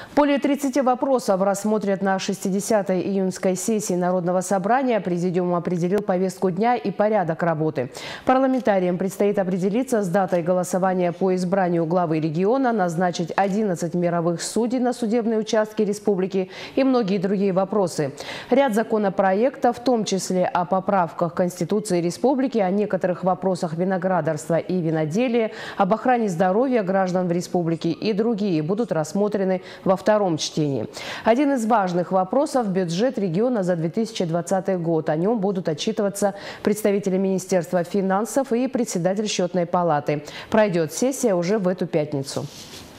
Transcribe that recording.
Более 30 вопросов рассмотрят на 60-й июньской сессии Народного собрания. Президиум определил повестку дня и порядок работы. Парламентариям предстоит определиться с датой голосования по избранию главы региона, назначить 11 мировых судей на судебные участки республики и многие другие вопросы. Ряд законопроектов, в том числе о поправках Конституции республики, о некоторых вопросах виноградарства и виноделия, об охране здоровья граждан в республике и другие будут рассмотрены во втором чтении. Один из важных вопросов – бюджет региона за 2020 год. О нем будут отчитываться представители Министерства финансов и председатель Счетной палаты. Пройдет сессия уже в эту пятницу.